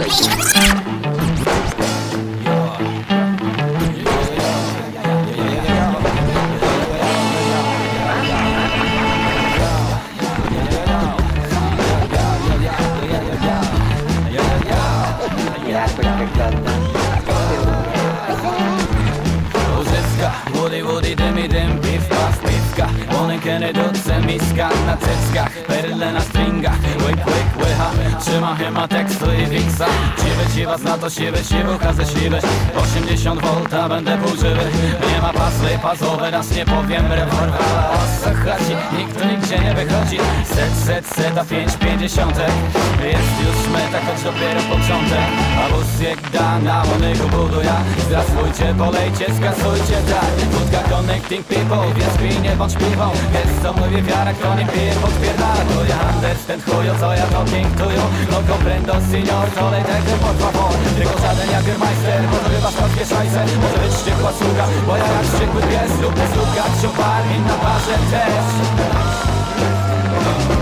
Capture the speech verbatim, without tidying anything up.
Woody Woody dymi dym, piw paw piwka. Łonękeny doce, miska na cyckach, perle na stringach. Łyk łyk łycha, trzyma chyba tekstu i wiksa. Siwy siwa zna to siwy, siwucha ze siwy. osiemdziesiąt volta będę półżywy. Nie ma pasy pasowe, raz nie powiem rewolwera. O co chodzi, nikt tu nigdzie nie wychodzi. Set, set, seta, pięć pięćdziesiątek. Jest już meta, choć dopiero początek. A wóz jak da, na łonego buduja. Zdrasujcie, polejcie, skasujcie, tak. Wódka connecting people, więc pij, nie bądź piwą. Jest co mówi wiara, kto nie pije, podpierdala. To ja understand chujo, co ja talking to you. No comprendo, signor, to lejtecie, por favor. Tylko żaden Jagermeister, bo to chyba słodkie szajse. Może być wściekła sługa, bo ja jak wściekły pies. Lub nie słuchać się par i na barze też.